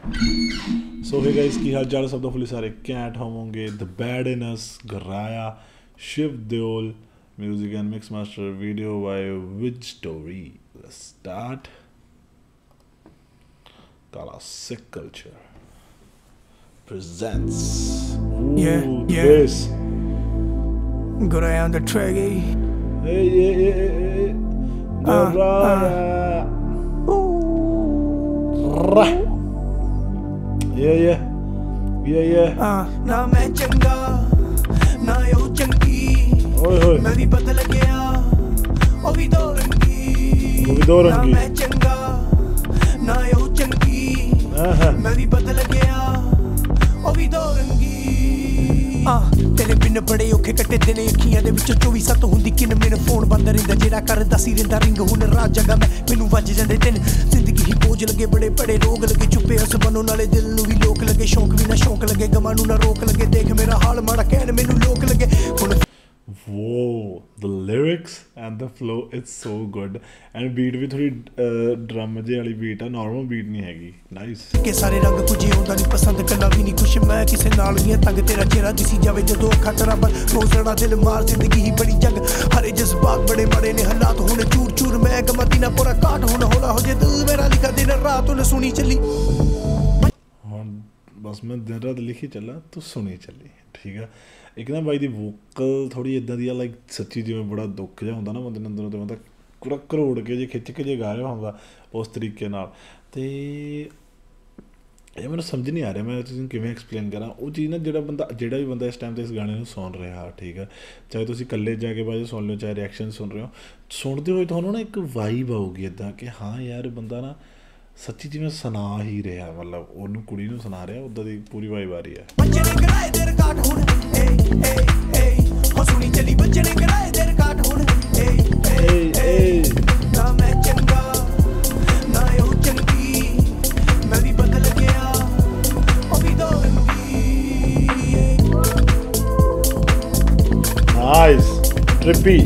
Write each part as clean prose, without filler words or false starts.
सो hey guys की हाल चाल सब तो फुली सारे कैट होंगे द बैड इन अस गराया Shiv Deol music and mix master video by which story start Classic Culture presents this Go down the track, hey Garaya yeah ना मैं चंगा ना यो चंगी मैं भी बदल गया ओ भी दो रंगी ना मैं चंगा ना यो चंगी मैं भी बदल गया ओ भी दो रंगी तेरे बिन बड़े औखे कट्टे दिने अखियां दे विच 24/7 हुंदी किन मेरा फोन बंद रहिंदा जेड़ा करदा सी रहिंदा रिंग हुन रात जगा मैं मैनू वज जांदे दिन जिंदगी ही बोझ लगे बड़े बड़े रोग लगे चुप्पे हस बनो नाले दिल नू भी लोक लगे शौक भी ना शौक लगे गमां नू ना रोक लगे देख मेरा हाल माड़ा कहन मैनू लोक लगे हुन Whoa, the lyrics and the flow, it's so good. And beat भी थोड़ी ड्रम जे वाली beat है, normal beat नहीं हैगी. Nice. के सारे रंग कुझे होंदा नहीं पसंद कला भी नहीं कुछ मैं किसे नाल नहीं तंग तेरा चेहरा दिसी जावे जदों अखां खराब रोज़ड़ा दिल मार जिंदगी ही बड़ी जंग हरे जज्बात बड़े बड़े ने हालात होने चूर चूर मैं गमा दीना पूरा काट होना होला हो जे दिल मेरा लिखा दिन रात उन्हें सुनी चली बस मैं दिन रात लिखी चला तो सुनी चली ठीक है एक ना बाई दी वोकल थोड़ी इदां दी लाइक सच्ची जिवें बड़ा दुख जिहा हुंदा ना बंदे ने अंदरों ते बंदा पूरा घरोड़ के जे खिच के जे गा रहा हुंदा उस तरीके नाल ते ये मैनूं समझ नहीं आ रहा मैं तुसीं किवें एक्सप्लेन करा वो चीज़ ना जेड़ा भी बंदा इस टाइम ते इस गाने नूं सुन रहा ठीक है चाहे तुसीं कल्ले जाके बाजे सुन लो चाहे रिएक्शन सुन रहे हो सुनते होए तुहानूं ना एक वाइब आऊगी इदां कि हाँ यार बंदा ना सच्ची जिवें सुना ही रहा मतलब ਉਹਨੂੰ ਕੁੜੀ ਨੂੰ ਸੁਣਾ ਰਿਹਾ ਉਦਾਂ ਦੀ ਪੂਰੀ ਵਾਈਬ ਆ ਰਹੀ ਹੈ ਬੱਚੇ ਨੇ ਕਰਾਏ ਦੇ ਰਿਕਾਰਡ ਹੁਣ ਏ ਏ ਏ ਹੋ ਸੁਣੀ ਚੱਲੀ ਬੱਚੇ ਨੇ ਕਰਾਏ ਦੇ ਰਿਕਾਰਡ ਹੁਣ ਏ ਏ ਨਾ ਮੈਂ ਚੰਗਾ ਨਾ ਉਹ ਚੰਗੀ ਮੈਂ ਵੀ ਬਦਲ ਗਿਆ ਉਹ ਵੀ ਦੋ ਰੰਗੀ ਨਾਈਸ ਟ੍ਰਿਪੀ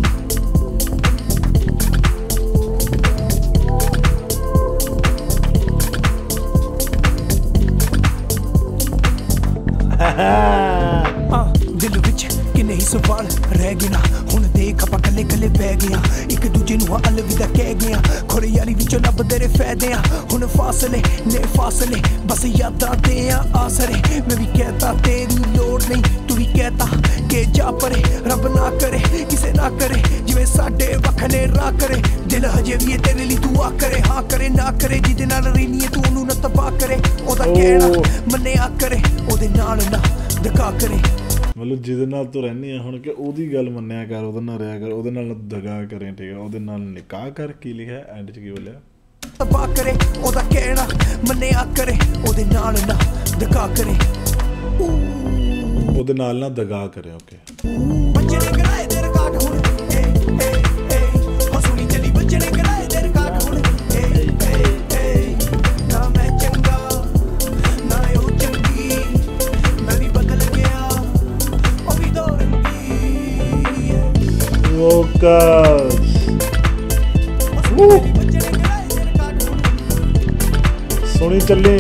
दिल विच किन्ने ही सवाल रह गए ना हुण देख आपां कल्ले कल्ले बह गए एक दूजे नूं अलविदा कह गए खोरे यारी विचों लभ तेरे फायदे हुण फासले ने फासले बस यादां दे आसरे मैं भी कहता तेरी लोड़ नहीं तू भी कहता के जा परे रब ना करे किसे ना करे जिवें साडे वखने राह करे दिल हजे भी तेरे लिए दुआ करे हाँ करे ना करे जिहदे नाल रहीनी तू ओनू ना तबाह करे ओदा कहना मन्निया करे ओदे नाल ना दगा करे मतलब ਜਿਹਦੇ ਨਾਲ ਤੂੰ ਰਹਿੰਦੀ ਆ ਹੁਣ ਕਿ ਉਹਦੀ ਗੱਲ ਮੰਨਿਆ ਕਰ ਉਹਦੇ ਨਾਲ ਰਿਹਾ ਕਰ ਉਹਦੇ ਨਾਲ ਦਗਾ ਕਰੇ ਠੀਕ ਹੈ ਉਹਦੇ ਨਾਲ ਨਿਕਾਹ ਕਰ ਕੀ ਲਿਖਿਆ ਐਂਡ 'ਚ ਕੀ ਬੋਲਿਆ ਤਬਾਹ ਕਰੇ ਉਹਦਾ ਕਹਿਣਾ ਮੰਨਿਆ ਕਰੇ ਉਹਦੇ ਨਾਲ ਨਾ ਦਗਾ ਕਰੇ ਉਹਦੇ ਨਾਲ ਨਾ ਦਗਾ ਕਰੇ ਓਕੇ ਬੱਚੇ ਨੇ ਕਰਾਏ ਦੇ ਰਿਕਾਰਡ ਹੁਣ ਏ ਏ ਏ ਹੋ ਸੁਣੀ ਚੱਲੀ ਬੱਚੇ ਨੇ ਕਰਾਏ ਦੇ ਰਿਕਾਰਡ ਹੁਣ ਏ ਏ ਏ ਨਾ ਮੈਂ ਚੰਗਾ ਨਾ ਉਹ ਚੰਗੀ ਮੈਂ ਵੀ ਬਦਲ ਗਿਆ ਉਹ ਵੀ ਦੋ ਰੰਗੀ ਵੋਕਸ ਬੱਚੇ ਨੇ ਕਰਾਏ ਦੇ ਰਿਕਾਰਡ ਹੁਣ ਸੁਣੀ ਚੱਲੀ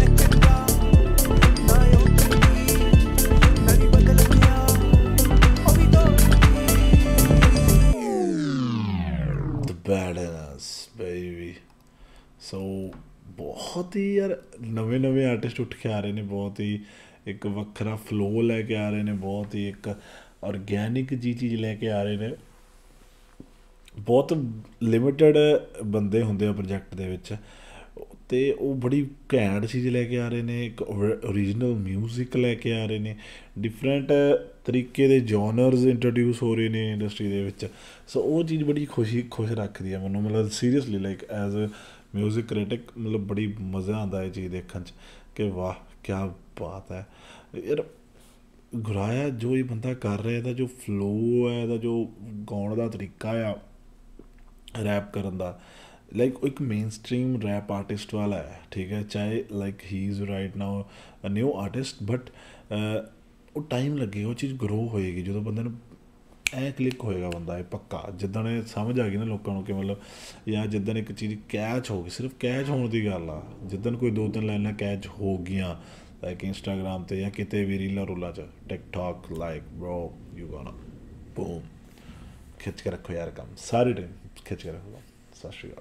ਸੋ ਬਹੁਤ ਹੀ ਯਾਰ ਨਵੇਂ ਆਰਟਿਸਟ ਉੱਠ ਕੇ ਆ ਰਹੇ ਨੇ ਬਹੁਤ ਹੀ ਇੱਕ ਵੱਖਰਾ ਫਲੋ ਲੈ ਕੇ ਆ ਰਹੇ ਨੇ ਬਹੁਤ ਹੀ ਇੱਕ ਔਰਗੈਨਿਕ ਜੀ ਚੀਜ਼ ਲੈ ਕੇ ਆ ਰਹੇ ਨੇ ਬਹੁਤ ਲਿਮਿਟਡ ਬੰਦੇ ਹੁੰਦੇ ਆ ਪ੍ਰੋਜੈਕਟ ਦੇ ਵਿੱਚ ਅਤੇ ਉਹ ਬੜੀ ਘੈਂਟ ਚੀਜ਼ ਲੈ ਕੇ ਆ ਰਹੇ ਨੇ ਇੱਕ ਓਰੀਜਨਲ ਮਿਊਜ਼ਿਕ ਲੈ ਕੇ ਆ ਰਹੇ ਨੇ ਡਿਫਰੈਂਟ ਤਰੀਕੇ ਦੇ ਜੋਨਰਸ ਇੰਟਰੋਡਿਊਸ ਹੋ ਰਹੇ ਨੇ ਇੰਡਸਟਰੀ ਦੇ ਵਿੱਚ ਸੋ ਉਹ ਚੀਜ਼ ਬੜੀ ਖੁਸ਼ ਰੱਖਦੀ ਹੈ ਮੈਨੂੰ ਮਤਲਬ seriously like as a music critic ਮਤਲਬ ਬੜੀ ਮਜ਼ਾ ਆਉਂਦਾ ਇਹ ਚੀਜ਼ ਦੇਖਣ 'ਚ ਕਿ ਵਾਹ ਕਿਆ ਬਾਤ ਹੈ ਯਾਰ ਗੁਰਾਇਆ ਜੋ ਇਹ ਬੰਦਾ ਕਰ ਰਿਹਾ ਇਹਦਾ ਜੋ ਫਲੋ ਹੈ ਇਹਦਾ ਜੋ ਗਾਉਣ ਦਾ ਤਰੀਕਾ ਆ ਰੈਪ ਕਰਨ ਦਾ लाइक एक मेन स्ट्रीम रैप आर्टिस्ट वाला है ठीक है चाहे like he is right now a new artist but वो टाइम लगे वो चीज़ ग्रो होएगी जो बंदे ਐ ਕਲਿੱਕ ਹੋਏਗਾ ਬੰਦਾ ਇਹ ਪੱਕਾ, ਜਿੱਦਣ ਇਹ ਸਮਝ ਆ ਗਈ ਨਾ ਲੋਕਾਂ ਨੂੰ ਕਿ ਮਤਲਬ ਜਾਂ ਜਿੱਦਣ ਇੱਕ ਚੀਜ਼ ਕੈਚ ਹੋ ਗਈ, ਸਿਰਫ ਕੈਚ ਹੋਣ ਦੀ ਗੱਲ ਆ, ਜਿੱਦਣ ਕੋਈ 2-3 ਲਾਈਨਾਂ ਕੈਚ ਹੋ ਗਈਆਂ ਲਾਈਕ ਇੰਸਟਾਗ੍ਰਾਮ 'ਤੇ ਜਾਂ ਕਿਤੇ ਵੀ ਰੀਲਾਂ ਰੂਲਾਂ 'ਚ TikTok like bro you gonna boom, ਖਿੱਚ ਕੇ ਰੱਖੋ ਯਾਰ ਕੰਮ, ਸਾਰੇ ਟਾਈਮ ਖਿੱਚ ਕੇ ਰੱਖੋ। ਸਤਿ ਸ਼੍ਰੀ ਅਕਾਲ।